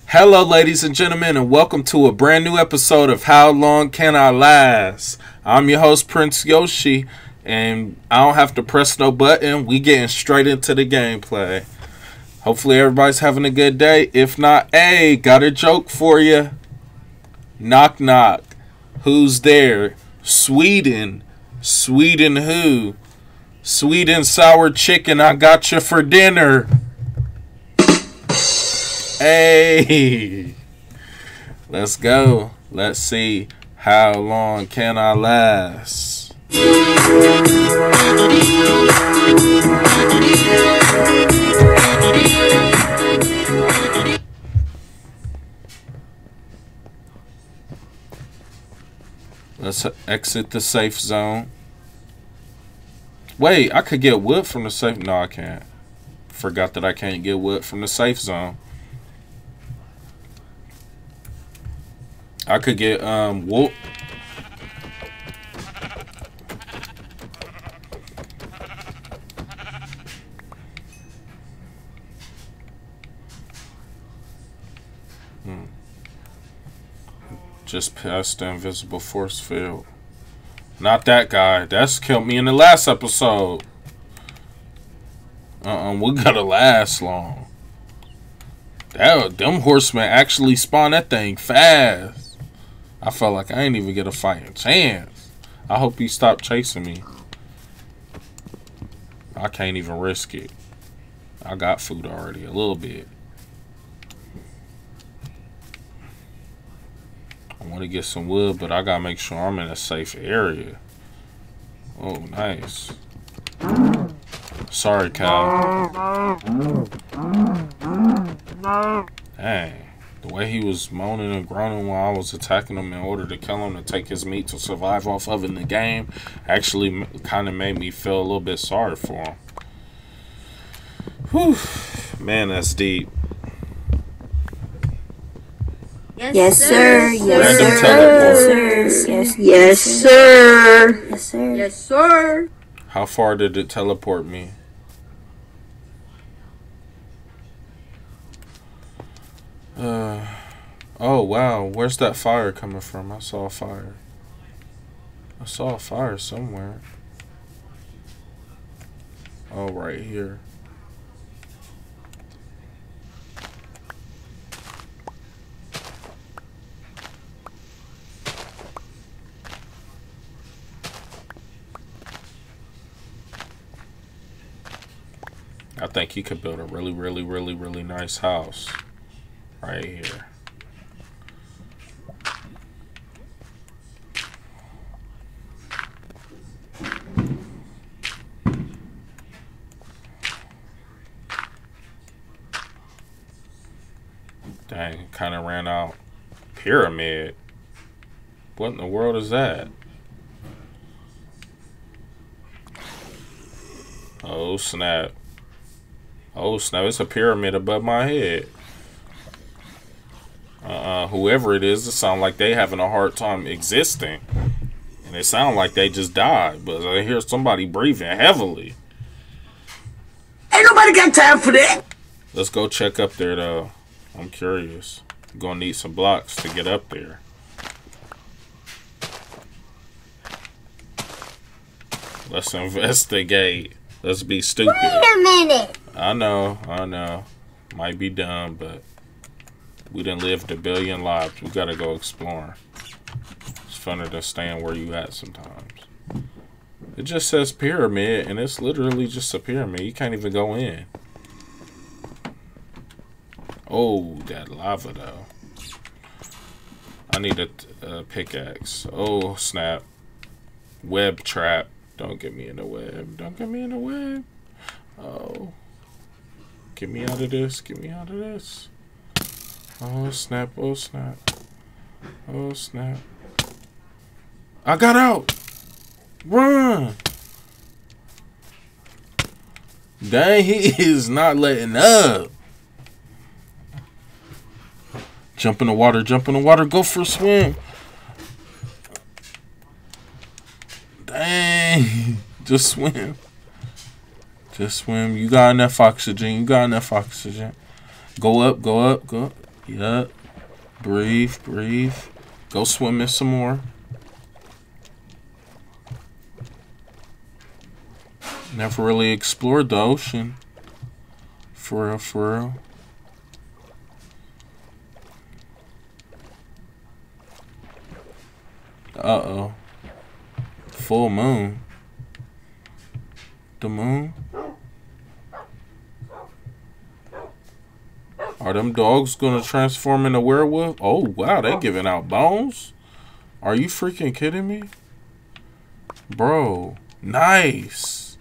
Hello, ladies and gentlemen, and welcome to a brand new episode of How Long Can I Last? I'm your host, Prince Yoshi, and I don't have to press no button. We getting straight into the gameplay. Hopefully, everybody's having a good day. If not, hey, got a joke for you. Knock, knock. Who's there? Sweden. Sweden who? Sweet and sour chicken, I got you for dinner. Hey, let's go. Let's see. How long can I last? Let's exit the safe zone. Wait, I could get wood from the safe. No, I can't. Forgot that I can't get wood from the safe zone. I could get wool. Just past the invisible force field. Not that guy. That's killed me in the last episode. We gotta last long. Them horsemen actually spawn that thing fast. I felt like I ain't even get a fighting chance. I hope he stopped chasing me. I can't even risk it. I got food already, a little bit. I want to get some wood, but I gotta make sure I'm in a safe area. Oh, nice. Sorry, cow. Dang. The way he was moaning and groaning while I was attacking him in order to kill him to take his meat to survive off of in the game actually kind of made me feel a little bit sorry for him. Whew. Man, that's deep. Yes, sir. Yes, Random sir. teleport. Yes, sir. Yes, sir. Yes, sir. How far did it teleport me? Oh wow, where's that fire coming from? I saw a fire. I saw a fire somewhere. Oh, right here. I think he could build a really nice house. Right here. Dang, kind of ran out. Pyramid? What in the world is that? Oh, snap. Oh, snap. It's a pyramid above my head. Whoever it is, it sounds like they having a hard time existing. And it sounds like they just died. But I hear somebody breathing heavily. Ain't nobody got time for that. Let's go check up there, though. I'm curious. I'm gonna need some blocks to get up there. Let's investigate. Let's be stupid. Wait a minute. I know. Might be dumb, but we done lived a billion lives. We gotta go exploring. It's funner than staying where you at sometimes. It just says pyramid, and it's literally just a pyramid. You can't even go in. Oh, that lava, though. I need a pickaxe. Oh, snap. Web trap. Don't get me in the web. Don't get me in the web. Oh. Get me out of this. Get me out of this. Oh, snap. Oh, snap. Oh, snap. I got out. Run. Dang, he is not letting up. Jump in the water, jump in the water, go for a swim. Dang. Just swim. Just swim. You got enough oxygen. You got enough oxygen. Go up, go up, go up. Yup. Breathe, breathe. Go swimming some more. Never really explored the ocean. For real, for real. Uh-oh. Full moon. The moon? Are them dogs gonna transform into werewolf? Oh, wow, they giving out bones? Are you freaking kidding me? Bro, nice.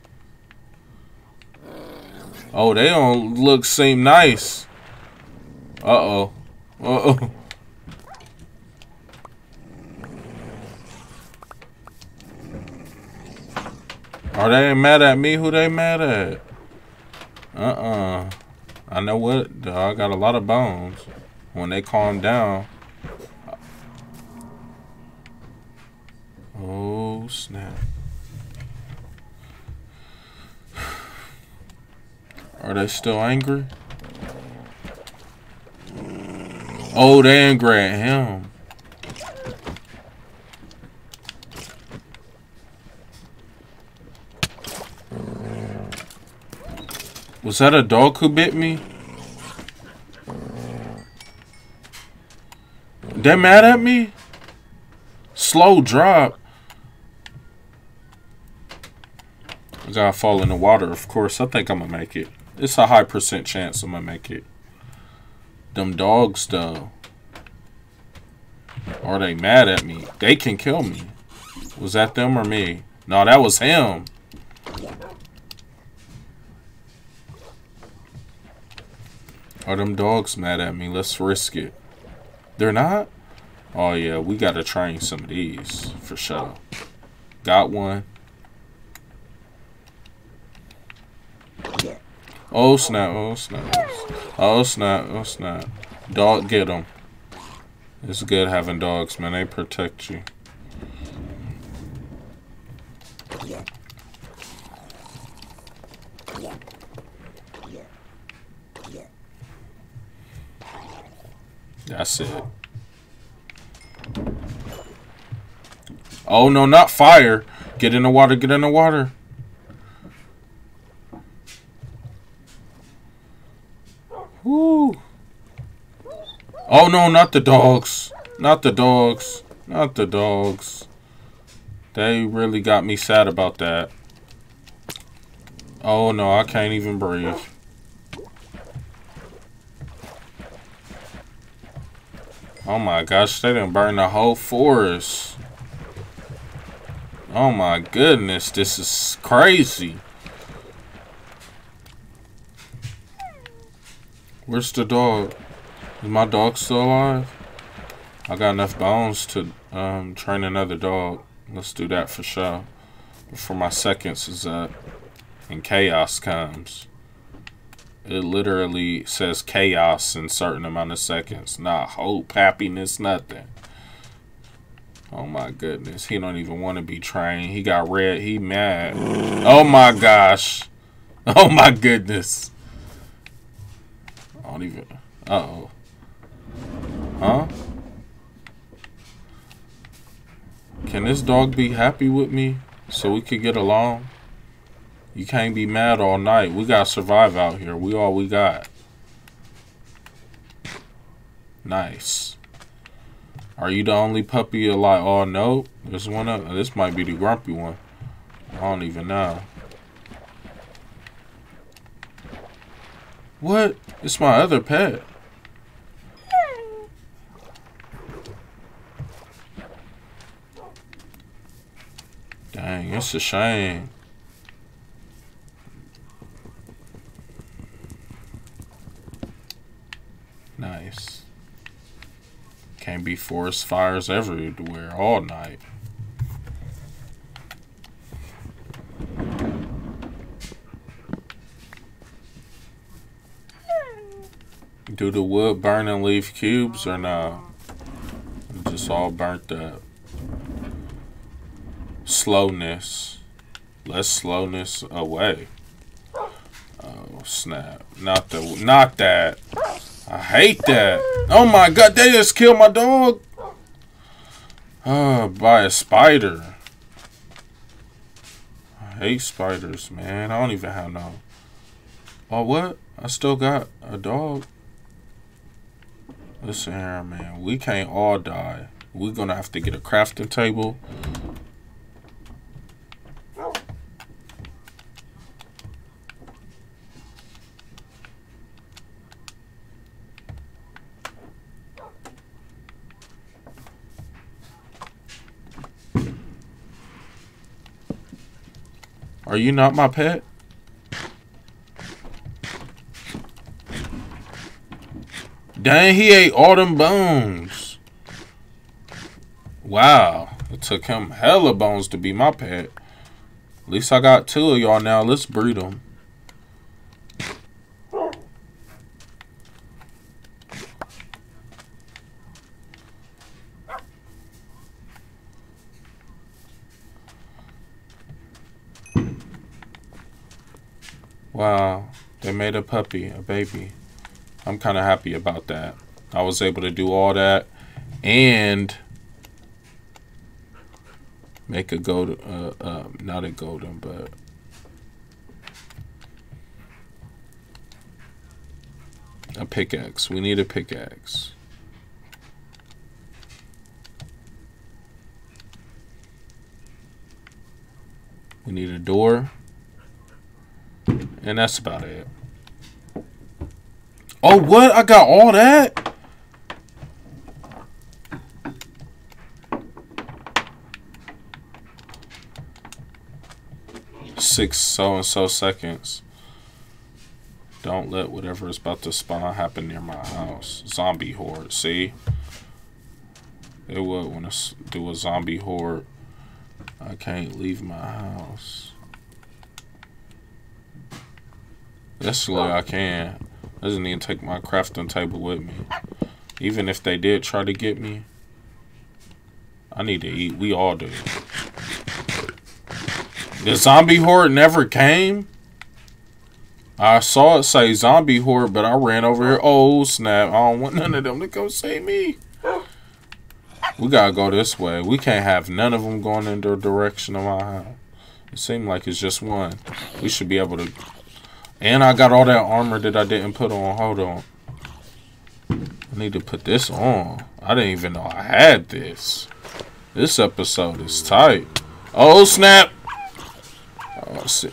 Oh, they don't seem nice. Uh-oh. Uh-oh. Are they mad at me? Who they mad at? I know what. I got a lot of bones. When they calm down. Oh, snap. Are they still angry? Oh, they angry at him. Was that a dog who bit me? They mad at me? Slow drop. I gotta fall in the water, of course. I think I'm gonna make it. It's a high % chance I'm gonna make it. Them dogs, though. Are they mad at me? They can kill me. Was that them or me? No, that was him. Are them dogs mad at me? Let's risk it. They're not? Oh, yeah. We got to train some of these. For sure. Got one. Oh, snap. Oh, snap. Oh, snap. Oh, snap. Dog, get them. It's good having dogs, man. They protect you. That's it. Oh, no, not fire. Get in the water. Get in the water. Woo. Oh, no, not the dogs. Not the dogs. Not the dogs. They really got me sad about that. Oh, no, I can't even breathe. Oh my gosh, they done burned the whole forest. Oh my goodness, this is crazy. Where's the dog? Is my dog still alive? I got enough bones to train another dog. Let's do that for sure. Before my seconds is up and chaos comes. It literally says chaos in certain amount of seconds. Not hope, happiness, nothing. Oh my goodness. He don't even want to be trained. He got red. He mad. Oh my gosh. Oh my goodness. I don't even. Uh-oh. Huh? Can this dog be happy with me so we could get along? You can't be mad all night. We gotta survive out here. We all we got. Nice. Are you the only puppy alive? Oh, no. There's one up. This might be the grumpy one. I don't even know. What? It's my other pet. Dang, it's a shame. Nice. Can't be forest fires everywhere all night. Do the wood burn and leave cubes or no? It's just all burnt up. Slowness. Less slowness away. Oh snap! Not that. I hate that. Oh my god, they just killed my dog. By a spider. I hate spiders, man. I don't even have no. Oh, what? I still got a dog. Listen here, man. We can't all die. We're gonna have to get a crafting table. Are you not my pet? Dang, he ate all them bones. Wow. It took him hella bones to be my pet. At least I got 2 of y'all now. Let's breed them. Wow. They made a puppy, a baby. I'm kind of happy about that. I was able to do all that and make a golden, not a golden, but a pickaxe. We need a pickaxe. We need a door. And that's about it. Oh, what? I got all that? Six so-and-so seconds. Don't let whatever is about to spawn happen near my house. Zombie horde. See? They would want to do a zombie horde. I can't leave my house. Yesterday I can. Doesn't even take my crafting table with me. Even if they did try to get me, I need to eat. We all do. The zombie horde never came. I saw it say zombie horde, but I ran over here. Oh snap! I don't want none of them to come save me. We gotta go this way. We can't have none of them going in the direction of my house. It seemed like it's just one. We should be able to. And I got all that armor that I didn't put on. Hold on. I need to put this on. I didn't even know I had this. This episode is tight. Oh, snap. Oh, shit.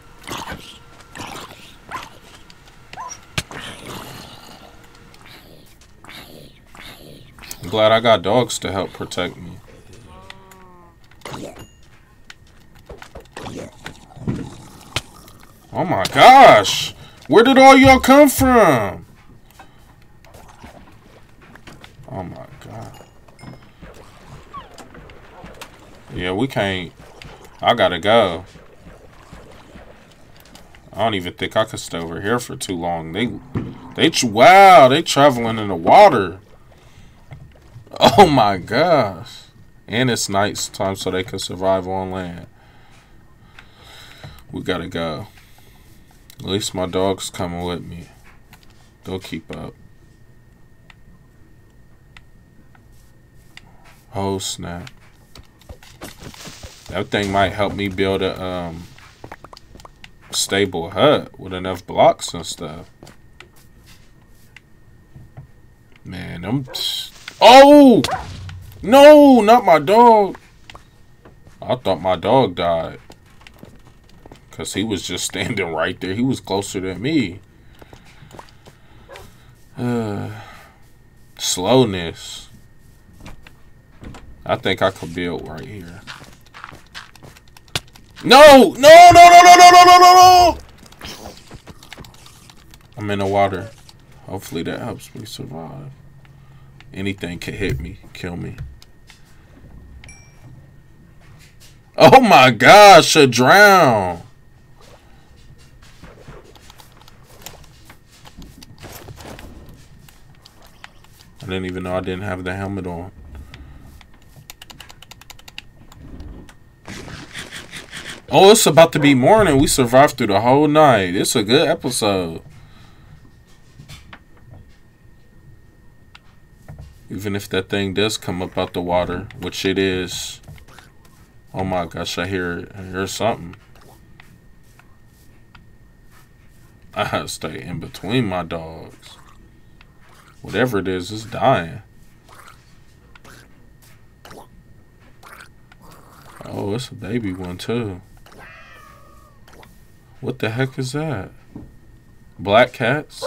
I'm glad I got dogs to help protect me. Oh my gosh! Where did all y'all come from? Oh my god. Yeah, we can't. I gotta go. I don't even think I could stay over here for too long. Wow, they traveling in the water. Oh my gosh. And it's nighttime so they can survive on land. We gotta go. At least my dog's coming with me. They'll keep up. Oh snap. That thing might help me build a stable hut with enough blocks and stuff. Man, I'm... Oh! No, not my dog. I thought my dog died. Because he was just standing right there. He was closer than me. Slowness. I think I could build right here. No! No, no, no, no, no, no, no, no, no! I'm in the water. Hopefully that helps me survive. Anything can hit me, kill me. Oh my gosh, I drown. I didn't even know I didn't have the helmet on. Oh, it's about to be morning. We survived through the whole night. It's a good episode. Even if that thing does come up out the water, which it is. Oh my gosh, I hear something. I have to stay in between my dogs. Whatever it is, it's dying. Oh, it's a baby one too. What the heck is that? Black cats?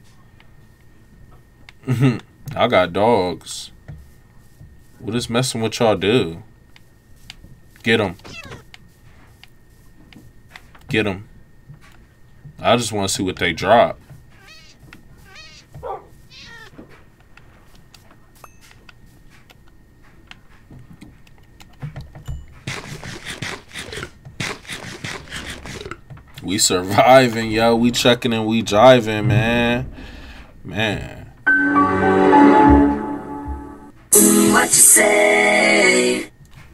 I got dogs. What is messing with y'all do? Get them. Get them. I just want to see what they drop. We surviving, yo. We checking and we driving, man. Man. What you say?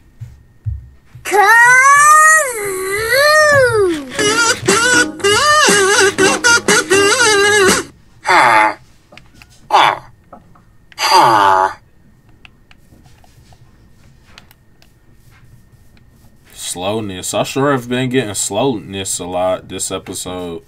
Slowness. I sure have been getting slowness a lot this episode.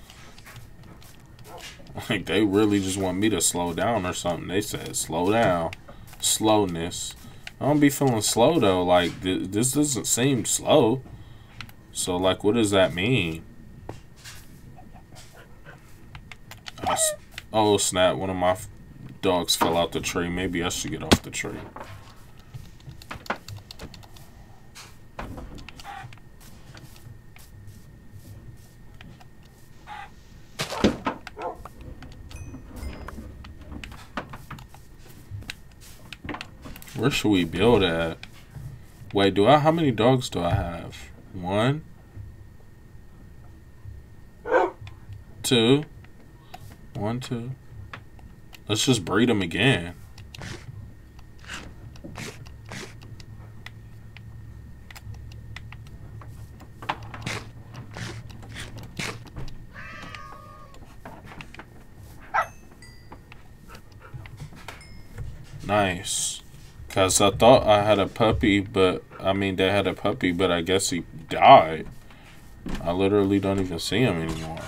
Like, they really just want me to slow down or something. They said, slow down. Slowness. I don't be feeling slow, though. Like, this doesn't seem slow. So, like, what does that mean? Oh, snap. One of my dogs fell out the tree. Maybe I should get off the tree. Where should we build at? Wait, how many dogs do I have? 1, 2. 1, 2. Let's just breed them again. Nice. Because I thought I had a puppy, but, they had a puppy, but I guess he died. I literally don't even see him anymore.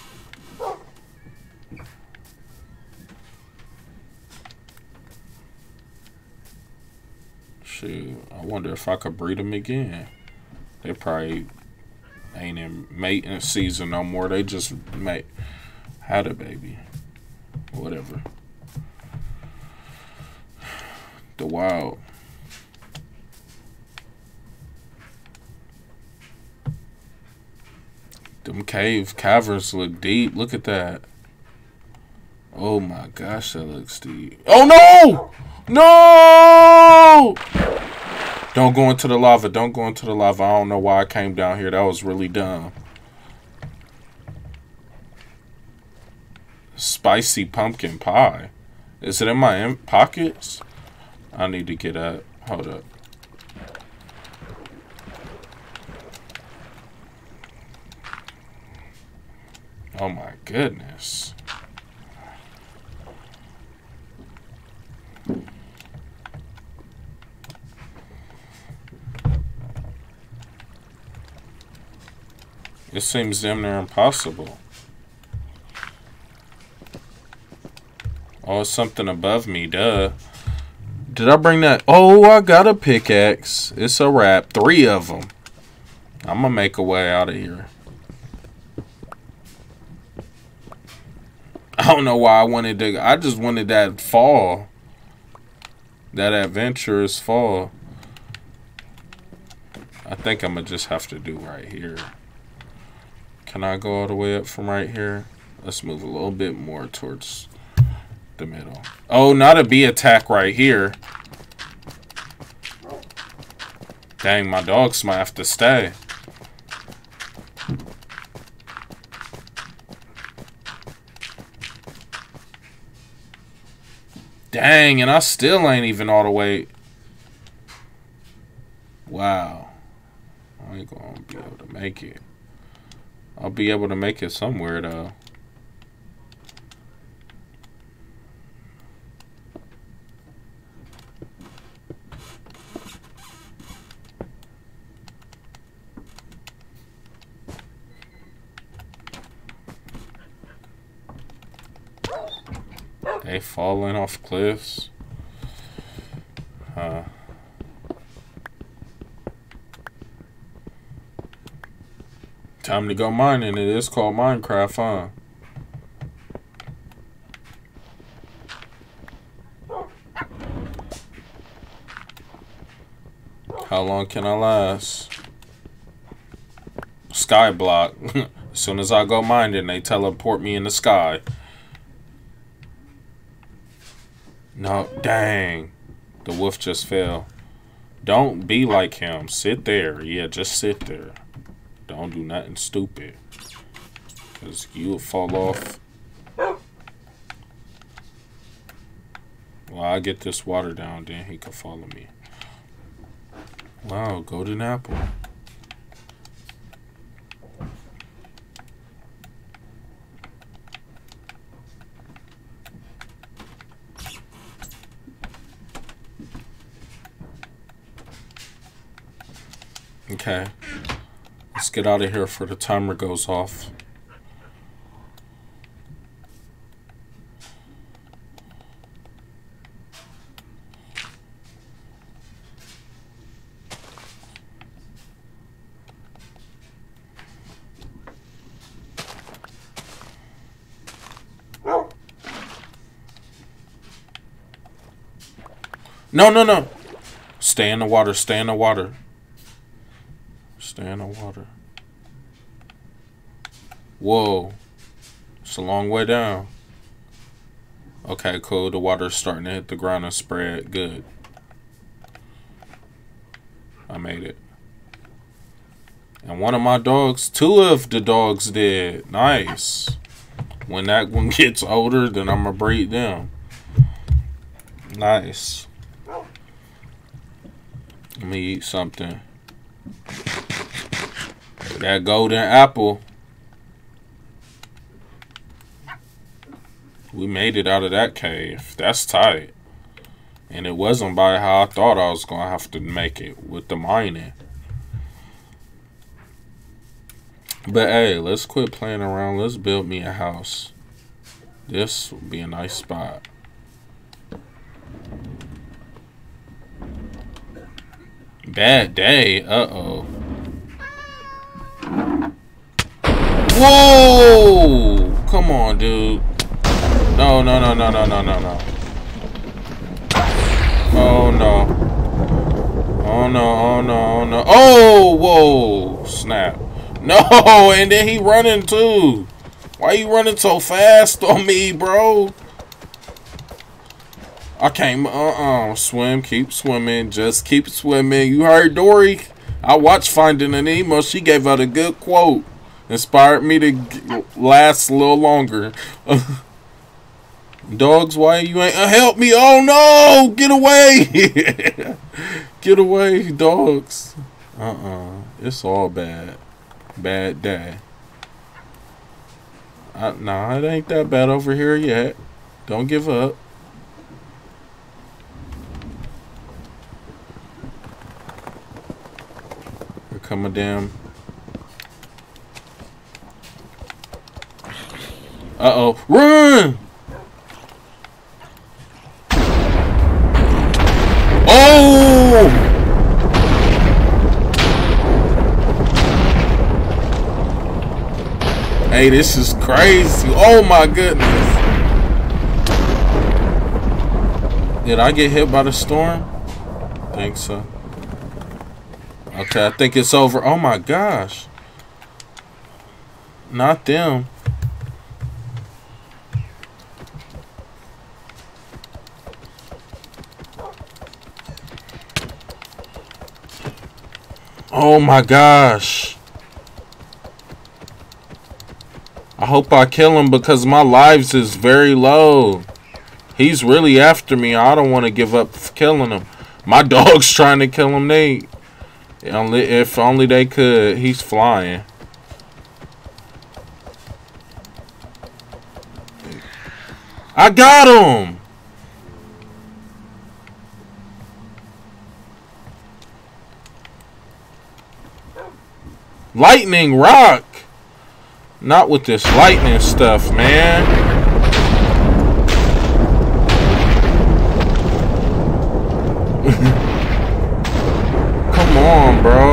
Shoot, I wonder if I could breed them again. They probably ain't in mating season no more. They just had a baby. Whatever. The wild. Them caverns look deep. Look at that. Oh my gosh, that looks deep. Oh no! No! Don't go into the lava. Don't go into the lava. I don't know why I came down here. That was really dumb. Spicy pumpkin pie. Is it in my pockets? I need to get up. Hold up. Oh my goodness. It seems damn near impossible. Oh, it's something above me, duh. Did I bring that? Oh, I got a pickaxe. It's a wrap. 3 of them. I'm gonna make a way out of here. I don't know why I wanted to. I just wanted that fall. That adventurous fall. I think I'm gonna just have to do right here. Can I go all the way up from right here? Let's move a little bit more towards the middle. Oh, not a bee attack right here. Dang, my dogs might have to stay. Dang, and I still ain't even all the way. Wow. I ain't gonna be able to make it. I'll be able to make it somewhere, though. They falling off cliffs. Time to go mining. It is called Minecraft, huh? How long can I last? Sky block. As soon as I go mining, they teleport me in the sky. No, dang. The wolf just fell. Don't be like him. Sit there. Yeah, just sit there. Don't do nothing stupid. Because you'll fall off. Well, I'll get this water down, then he can follow me. Wow, golden apple. Okay. Let's get out of here before the timer goes off. No, no, no. Stay in the water. Stay in the water. Stay in the water. Whoa. It's a long way down. Okay, cool. The water's starting to hit the ground and spread. Good. I made it. And one of my dogs, 2 of the dogs did. Nice. When that one gets older, then I'm going to breed them. Nice. Let me eat something. That golden apple. We made it out of that cave. That's tight. And it wasn't by how I thought I was going to have to make it with the mining. But hey, let's quit playing around. Let's build me a house. This will be a nice spot. Bad day. Uh-oh. Whoa! Come on, dude. No, no, no, no, no, no, no, no. Oh, no. Oh, no, oh, no, oh, no. Oh, whoa. Snap. No, and then he running, too. Why you running so fast on me, bro? I can't, swim, keep swimming, just keep swimming. You heard Dory? I watched Finding Nemo. She gave out a good quote. Inspired me to last a little longer. Dogs, why you ain't help me? Oh no! Get away! Get away, dogs. It's all bad. Bad day. Nah, it ain't that bad over here yet. Don't give up. Here come a damn. Uh-oh. Run! Oh! Hey, this is crazy. Oh my goodness. Did I get hit by the storm? I think so. Okay, I think it's over. Oh my gosh. Not them. Oh my gosh. I hope I kill him because my lives is very low. He's really after me. I don't want to give up killing him. My dog's trying to kill him. If only they could. He's flying. I got him. Lightning rock. Not with this lightning stuff, man. bro.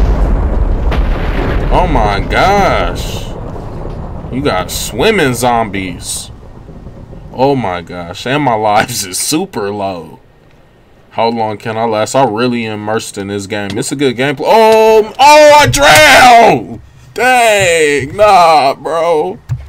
Oh my gosh. You got swimming zombies. Oh my gosh. And my lives is super low. How long can I last? I'm really immersed in this game. It's a good gameplay. Oh, I drowned! Dang, nah, bro.